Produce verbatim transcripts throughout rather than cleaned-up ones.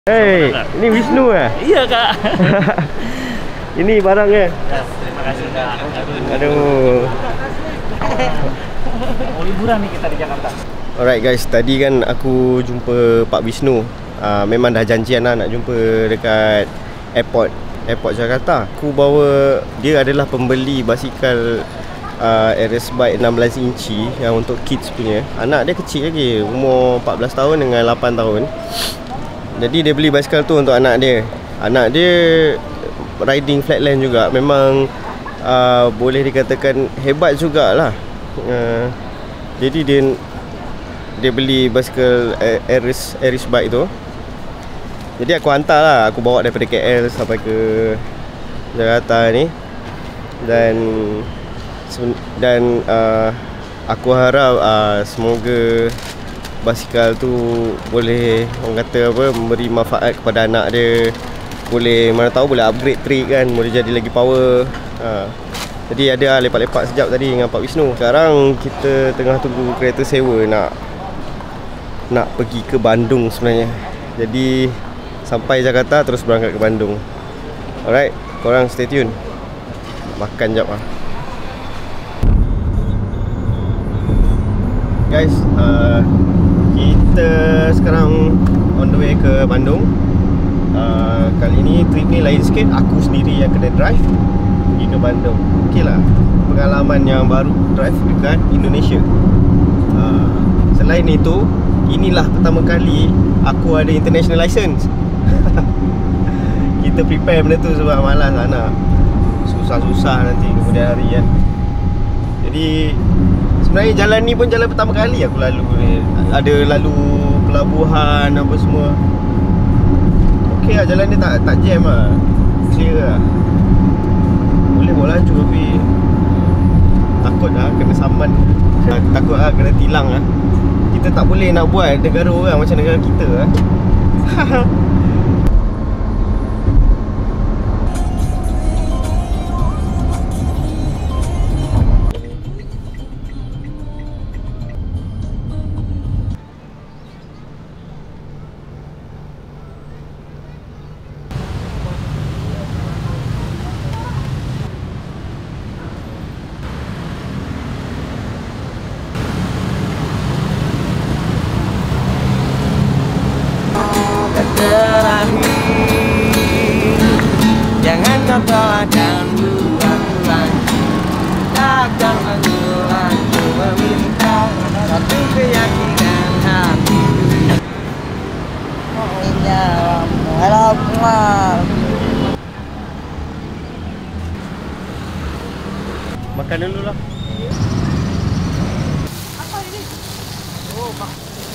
Hei, ini Wisnu eh? Iya kak. Ini barangnya. Yes, terima kasih kak. Aduh. Mau liburan nih kita di Jakarta. Alright guys, tadi kan aku jumpa Pak Wisnu. uh, Memang dah janjian lah nak jumpa dekat airport Airport Jakarta. Aku bawa, dia adalah pembeli basikal uh, Aeris Bike enam belas inci yang untuk kids punya. Anak dia kecil lagi, umur empat belas tahun dengan lapan tahun. Jadi dia beli basikal tu untuk anak dia. Anak dia riding flatland juga. Memang uh, boleh dikatakan hebat jugalah. uh, Jadi dia Dia beli basikal Aeris, Aeris Bike tu. Jadi aku hantar lah. Aku bawa daripada K L sampai ke Jakarta ni. Dan Dan uh, aku harap uh, semoga basikal tu boleh, orang kata apa, memberi manfaat kepada anak dia. Boleh, mana tahu boleh upgrade trick kan, boleh jadi lagi power. ha. Jadi ada lepak-lepak sekejap tadi dengan Pak Wisnu. Sekarang kita tengah tunggu kereta sewa nak Nak pergi ke Bandung sebenarnya. Jadi sampai Jakarta terus berangkat ke Bandung. Alright, korang stay tune. Makan jap lah guys. uh, Kita sekarang on the way ke Bandung. uh, Kali ni trip ni lain sikit. Aku sendiri yang kena drive pergi ke Bandung. Ok lah, pengalaman yang baru drive dekat Indonesia. uh, Selain itu, inilah pertama kali aku ada international license. Kita prepare benda tu sebab malas lah nak susah-susah nanti kemudian hari kan. Jadi sebenarnya jalan ni pun jalan pertama kali aku lalu ni. Ada lalu pelabuhan apa semua. Okey lah, jalan ni tak tak jam lah. Clear lah. Boleh bawa laju tapi takut lah kena saman. Takut lah kena tilang lah. Kita tak boleh nak buat negara orang macam negara kita lah. Jangan kau doakan bulan-bulan, takkan mengulang meminta satu keyakinan hati. Maunya Alamak. Makan dulu lah. Apa ini? Oh, mak.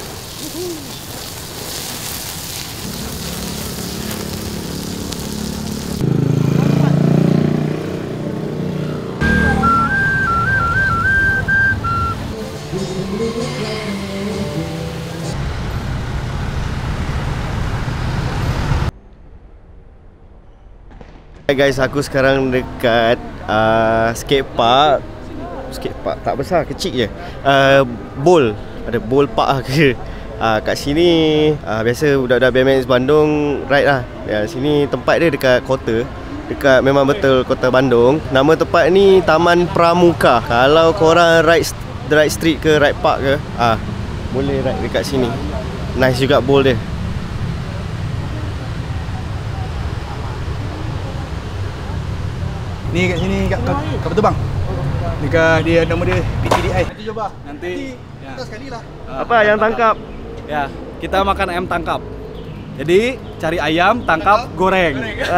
Hai guys, aku sekarang dekat uh, skate park. Skate park tak besar, kecil je. uh, Bowl, ada bowl park lah ke. uh, Kat sini uh, biasa budak-budak B M X Bandung ride lah. uh, Sini tempat dia dekat kota. Dekat, memang betul kota Bandung. Nama tempat ni Taman Pramuka. Kalau korang ride, ride street ke ride park ke, ah uh, boleh ride dekat sini. Nice juga bowl dia. Ni kat sini kat kat, kat betul bang. Dekat dia nama dia P T D I. Nanti cuba. Nanti ya. Kita sekali lah. Apa yang tangkap? Ya, kita makan ayam tangkap. Jadi cari ayam tangkap goreng.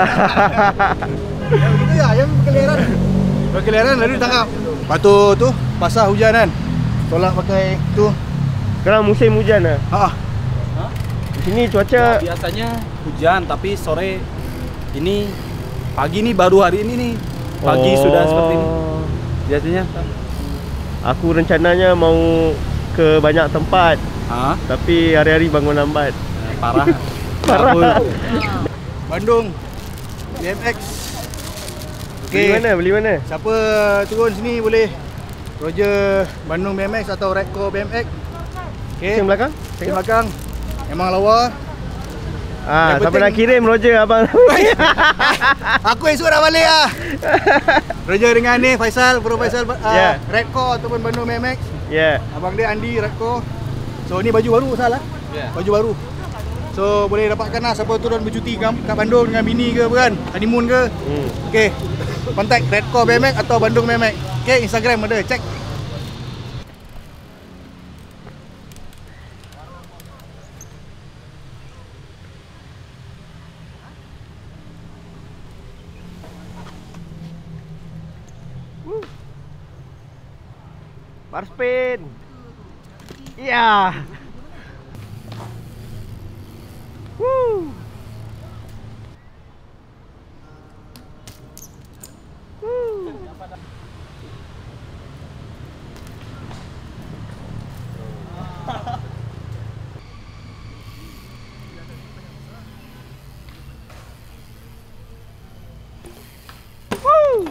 Ya begitu ya, ayam berkeliaran. Berkeliaran lalu ditangkap. Lepas tu tu pasal hujan kan. Tolak pakai tu. Sekarang musim hujan lah. Ha. Hah? Di sini cuaca Ya, biasanya hujan tapi sore ini, pagi nih baru hari ini nih. Pagi oh. sudah seperti ini. Biasanya Aku rencananya mau ke banyak tempat. Hah? Tapi hari-hari bangun lambat. Eh, parah. Parah. Bandung B M X. Beli mana? Beli mana? Siapa turun sini boleh Roger Bandung B M X atau Redco B M X. Okey. Yang belakang? Yang belakang memang lawa. Ah, Yang siapa penting- nak kirim Roger abang? Aku esok dah balik ah. Roger dengan ni Faisal, Pro Faisal uh, Yeah. Redco ataupun Bandung M M X. Ya. Yeah. Abang dia Andi Redco. So ni baju baru salah. Yeah. Baju baru. So boleh dapatkan lah siapa turun bercuti kat, kat Bandung dengan bini ke bukan? Honeymoon ke? Hmm. Okey. Kontak Redco B M X atau Bandung B M X. Okey, Instagram ada, check. Bar spin. Ya. Woo. Woo. Woo.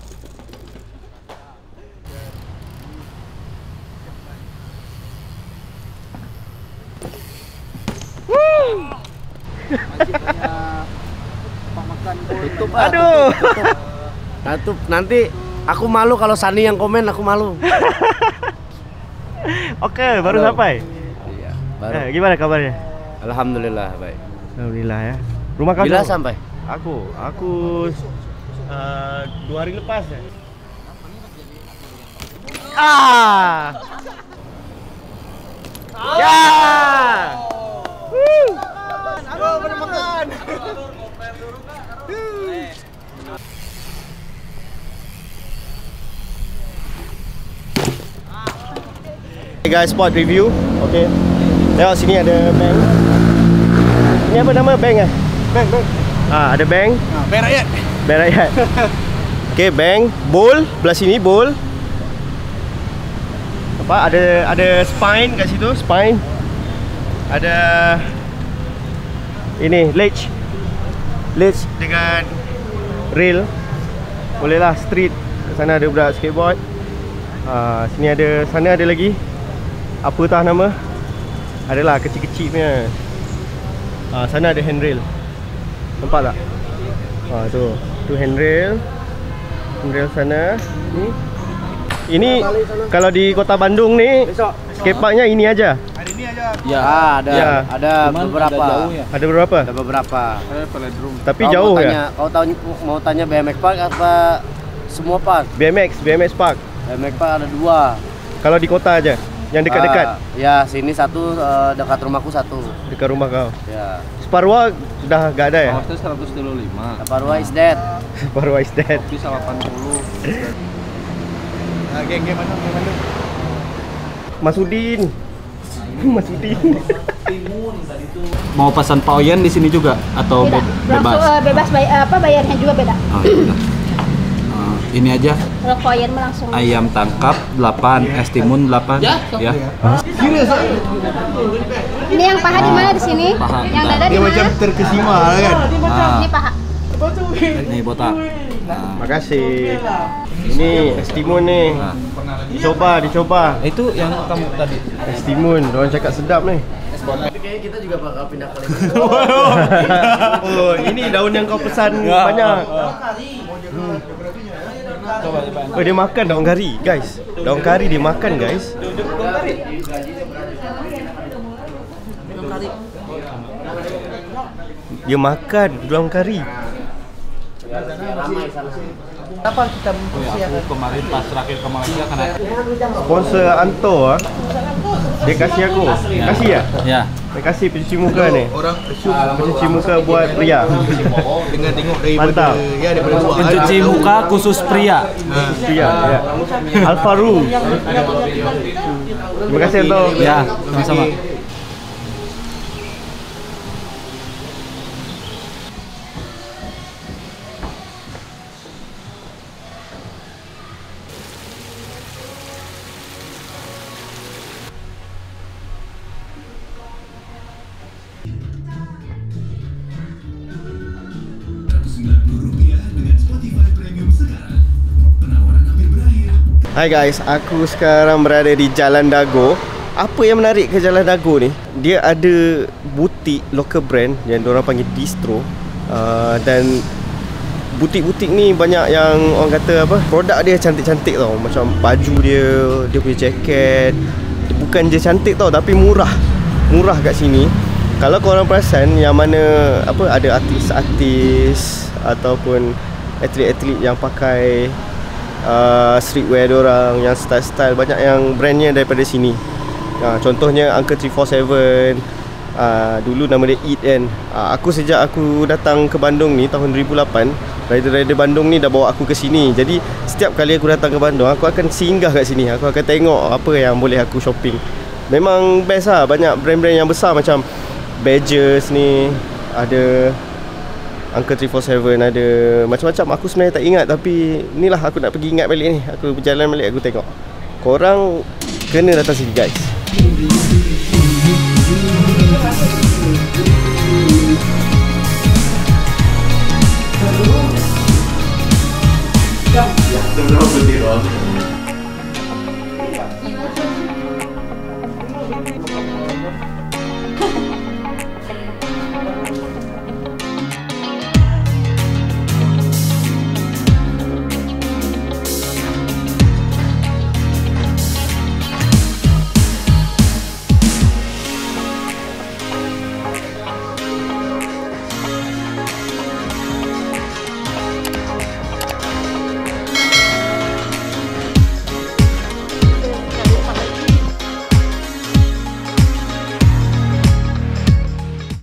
Tutup ah. Aduh. Tutup. Nanti aku malu kalau Sani yang komen, aku malu. Oke, baru Halo. sampai. Iya, baru. Eh, gimana kabarnya? Alhamdulillah baik. Alhamdulillah ya. Rumah kau Bila jauh? sampai? Aku, aku uh, dua hari lepas ya. Ah. Ya. Woo. Aduh, boleh makan. Hey guys, spot review. Okay. Tengok sini ada bank. Ini apa nama bank eh? Bang, bang. Ah, ada bank. Ha, bank rakyat. Bank rakyat. Okay, bank, bowl, belah sini bowl. Apa? Ada ada spine kat situ, spine. Ada ini ledge. Ledge dengan rail. Bolehlah street. Kat sana ada budak skateboard. Ah, sini ada, sana ada lagi. Apa tah nama? Adalah kecil-kecil punya. Ah, sana ada handrail. Nampak tak? Ah, tu. Tu handrail. Handrail sana. Ni. Ini kalau di Kota Bandung ni skateparknya ini aja. Hari ni aja. Ya. Ah, ada Ya. ada Cuman beberapa. agak jauh ya. Ada berapa? Ada beberapa. Eh, velodrome. Tapi Kau jauh mau ya. tanya, kau tahu mau tanya B M X Park apa semua park? B M X, B M X Park. B M X Park ada dua. Kalau di kota aja. Yang dekat-dekat. Ah, ya, sini satu eh, dekat rumahku satu. Dekat rumah kau. Ya. Separwa dah gak ada ya? Hotel seratus tiga puluh lima. Parwa is dead. Separwa is dead. Kopi delapan puluh. Ha, geng geng mana? Geng mana? Masudin. Masudin. Mau pesan paoyen di sini juga atau Beda. be- Langsung bebas? eh, bebas bay apa bayarnya juga beda. Oh, ya udah. Eh, ini aja Kalau koin mah langsung. ayam tangkap delapan, es timun delapan. Ya. Serius ah? Ini yang paha di mana di sini? Paha. Yang dada di Dia mana? macam terkesima lah kan. Ah, Ini paha. nih botak. Nah, Makasih. Ini es timun ni. nah. Dicoba, dicoba. Itu yang kamu tadi. Es timun, orang cakap sedap ni. Tapi kayaknya kita juga bakal pindah ke Oh, ini daun yang kau pesan banyak. Coba coba. Oh, dia makan daun kari, guys. Daun kari dia makan, guys. Dia makan daun kari. Kapan kita Oh, ya, aku kemarin pas terakhir ke Malaysia kan ada. Sponsor Anto ah. Dia kasih aku. Kasih ya? Ya. Dia kasih pencuci muka ni. Orang assume Pencuci muka buat pria. dengan tengok daripada Mantap. ya daripada luar. Pencuci muka khusus pria. Pria, ya. Alfaru. Terima kasih Anto. Ya, sama-sama. Hai guys, aku sekarang berada di Jalan Dago. Apa yang menarik ke Jalan Dago ni, dia ada butik local brand yang diorang panggil distro. uh, Dan butik-butik ni banyak yang orang kata apa, produk dia cantik-cantik tau. Macam baju dia, dia punya jaket, bukan je cantik tau, tapi murah. Murah kat sini. Kalau korang perasan, yang mana apa, ada artis-artis ataupun atlet-atlet yang pakai uh, streetwear diorang, yang style-style, banyak yang brandnya daripada sini. uh, Contohnya Uncle three four seven, uh, dulu nama dia Eat kan. uh, Aku sejak aku datang ke Bandung ni tahun dua ribu lapan, rider-rider Bandung ni dah bawa aku ke sini. Jadi setiap kali aku datang ke Bandung, aku akan singgah kat sini. Aku akan tengok apa yang boleh aku shopping. Memang best lah. Banyak brand-brand yang besar macam Badgers ni, ada Uncle three four seven, ada macam-macam. Aku sebenarnya tak ingat, tapi inilah aku nak pergi ingat balik ni. Aku berjalan balik, aku tengok. Korang kena datang sini guys.